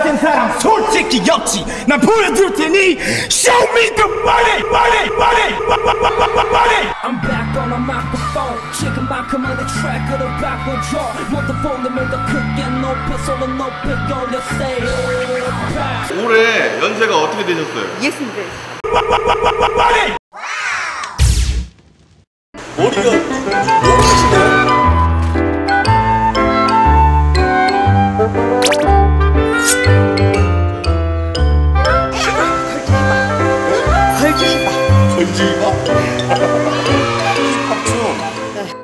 같은 사람 솔직히 없지. 난 보여줄 테니 Show me the money, money, money, money. I'm back on a microphone. 지금만큼은 내 트랙으로 바꿔줘. 모두 볼륨을 더 크게 높여 손을 높이 올려 say 올해 연세가 어떻게 되셨어요? 60. 머리가 너무하시네요. 걸지마. 힙합 춤.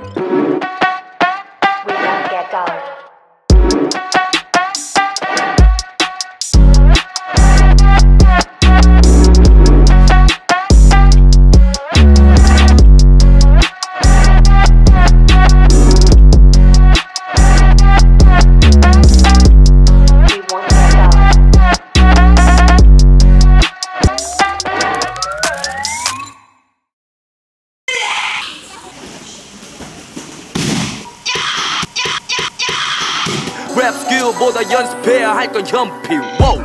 랩 스킬보다 연습해야 할 건 현피. wow.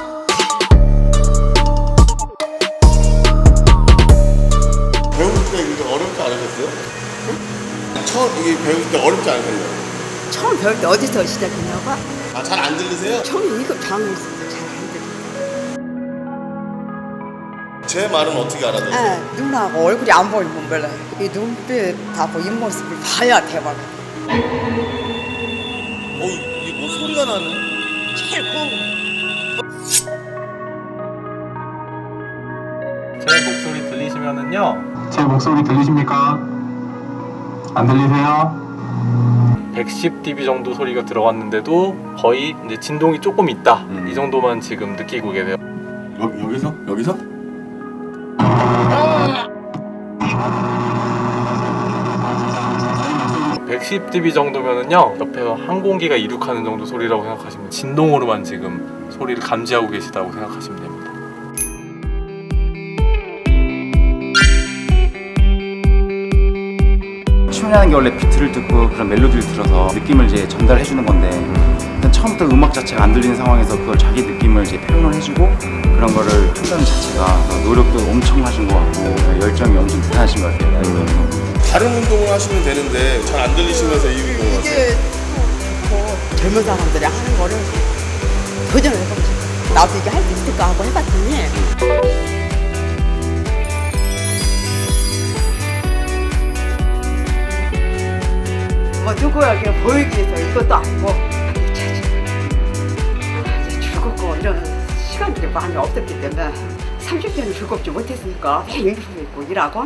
배울 때 이거 어렵지 않으셨어요? 처음 이게 배울 때 어렵지 않으셨나요? 처음 배울 때 어디서 시작했냐고? 아, 잘 안 들리세요? 처음에 이거 장을 잘안 들려. 제 말은 어떻게 알아들어요? 네, 눈하고 얼굴이 안 보이면 몰라요. 이 눈빛하고 입모습을 봐야 대박. 이게 뭐 소리가 나네. 제일 고 제 목소리 들리시면은요. 제 목소리 들리십니까? 안 들리세요? 110dB 정도 소리가 들어갔는데도 거의 이제 진동이 조금 있다. 이 정도만 지금 느끼고 계세요. 여기서? 여기서? 110dB 정도면은요, 옆에서 항공기가 이륙하는 정도 소리라고 생각하시면, 진동으로만 지금 소리를 감지하고 계시다고 생각하시면 됩니다. 춤이라는 게 원래 비트를 듣고 그런 멜로디를 들어서 느낌을 이제 전달해 주는 건데, 일단 처음부터 음악 자체가 안 들리는 상황에서 그걸 자기 느낌을 이제 표현을 해주고 그런 거를 한다는 자체가 노력도 엄청 하신 것 같고 열정이 엄청 대단하신 것 같아요. 다른 운동을 하시면 되는데 잘 안 들리시면서 이 운동을 하세요? 이게 좋고 젊은 사람들이 하는 거를 도전을 해보고 싶어요. 나도 이게 할 수 있을까 하고 해봤더니 뭐 누구에게 보이기 위해서 이것도 아니고 즐겁고 이런 시간들이 많이 없었기 때문에 30년을 즐겁지 못했으니까 매일 일하고 있고 일하고.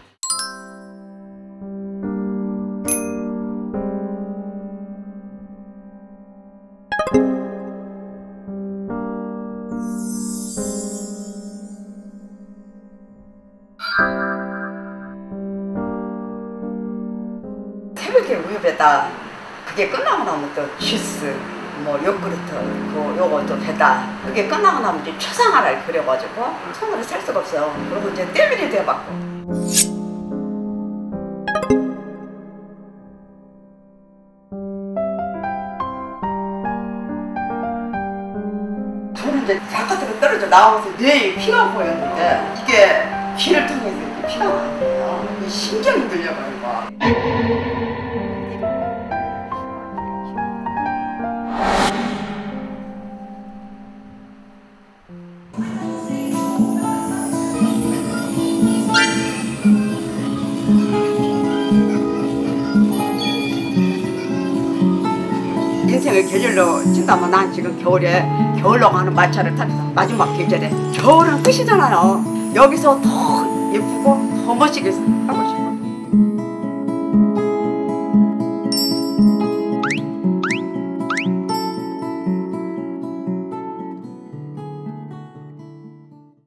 새벽에 우유배다 그게 끝나고 나면 또 주스 뭐 요구르트 요거 또 배다 그게 끝나고 나면 이제 초상화를 그려가지고 손으로 셀 수가 없어요. 그리고 이제 떼비리도 해봤고 저는 이제 바깥으로 떨어져 나와서 뇌에 피가 보였는데 이게 귀를 통해서 이렇게 피가 나는 거예요. 이 심장이 들려가지고 인생을 계절로 친다면 난 지금 겨울로 가는 마차를 타면서 마지막 계절에 겨울은 끝이잖아요. 여기서 더 예쁘고 더 멋지게 하고 싶어요.